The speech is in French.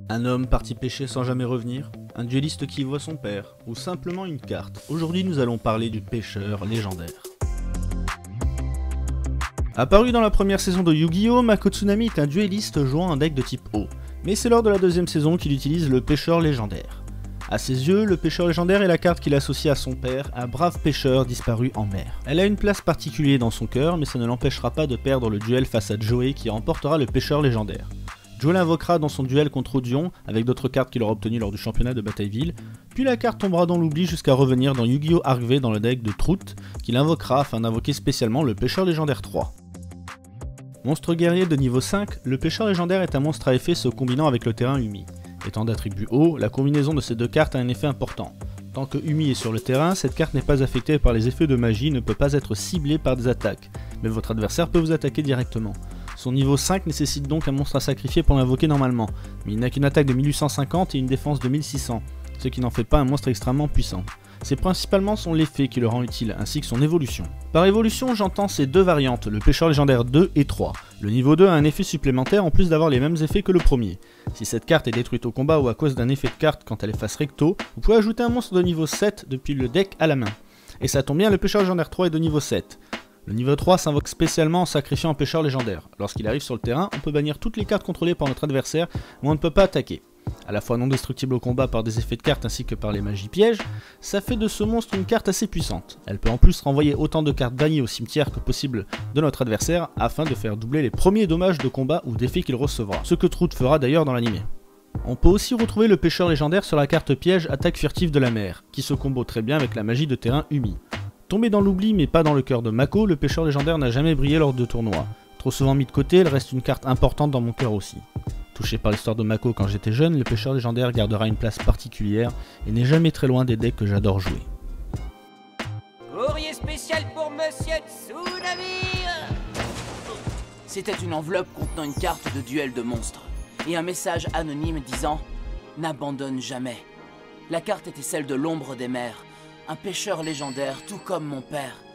Un homme parti pêcher sans jamais revenir, un duelliste qui voit son père, ou simplement une carte. Aujourd'hui nous allons parler du pêcheur légendaire. Apparu dans la première saison de Yu-Gi-Oh!, Mako Tsunami est un duelliste jouant un deck de type eau, mais c'est lors de la deuxième saison qu'il utilise le pêcheur légendaire. A ses yeux, le pêcheur légendaire est la carte qu'il associe à son père, un brave pêcheur disparu en mer. Elle a une place particulière dans son cœur, mais ça ne l'empêchera pas de perdre le duel face à Joey qui remportera le pêcheur légendaire. Joey l'invoquera dans son duel contre Odion, avec d'autres cartes qu'il aura obtenues lors du championnat de Batailleville, puis la carte tombera dans l'oubli jusqu'à revenir dans Yu-Gi-Oh! Arc V dans le deck de Trout, qu'il invoquera afin d'invoquer spécialement le pêcheur légendaire 3. Monstre guerrier de niveau 5, le pêcheur légendaire est un monstre à effet se combinant avec le terrain Umi. Étant d'attribut haut, la combinaison de ces deux cartes a un effet important. Tant que Umi est sur le terrain, cette carte n'est pas affectée par les effets de magie et ne peut pas être ciblée par des attaques, mais votre adversaire peut vous attaquer directement. Son niveau 5 nécessite donc un monstre à sacrifier pour l'invoquer normalement, mais il n'a qu'une attaque de 1850 et une défense de 1600, ce qui n'en fait pas un monstre extrêmement puissant. C'est principalement son effet qui le rend utile, ainsi que son évolution. Par évolution, j'entends ces deux variantes, le pêcheur légendaire 2 et 3. Le niveau 2 a un effet supplémentaire en plus d'avoir les mêmes effets que le premier. Si cette carte est détruite au combat ou à cause d'un effet de carte quand elle est face recto, vous pouvez ajouter un monstre de niveau 7 depuis le deck à la main. Et ça tombe bien, le pêcheur légendaire 3 est de niveau 7. Le niveau 3 s'invoque spécialement en sacrifiant un pêcheur légendaire. Lorsqu'il arrive sur le terrain, on peut bannir toutes les cartes contrôlées par notre adversaire, mais on ne peut pas attaquer. À la fois non destructible au combat par des effets de cartes ainsi que par les magies pièges, ça fait de ce monstre une carte assez puissante. Elle peut en plus renvoyer autant de cartes bannies au cimetière que possible de notre adversaire afin de faire doubler les premiers dommages de combat ou d'effets qu'il recevra, ce que Trout fera d'ailleurs dans l'anime. On peut aussi retrouver le pêcheur légendaire sur la carte piège attaque furtive de la mer, qui se combo très bien avec la magie de terrain Umi. Tombé dans l'oubli mais pas dans le cœur de Mako, le pêcheur légendaire n'a jamais brillé lors de tournois. Trop souvent mis de côté, elle reste une carte importante dans mon cœur aussi. Touché par l'histoire de Mako quand j'étais jeune, le pêcheur légendaire gardera une place particulière et n'est jamais très loin des decks que j'adore jouer. Courrier spécial pour Monsieur Tsunami. C'était une enveloppe contenant une carte de duel de monstres et un message anonyme disant « N'abandonne jamais ». La carte était celle de l'ombre des mers, un pêcheur légendaire tout comme mon père.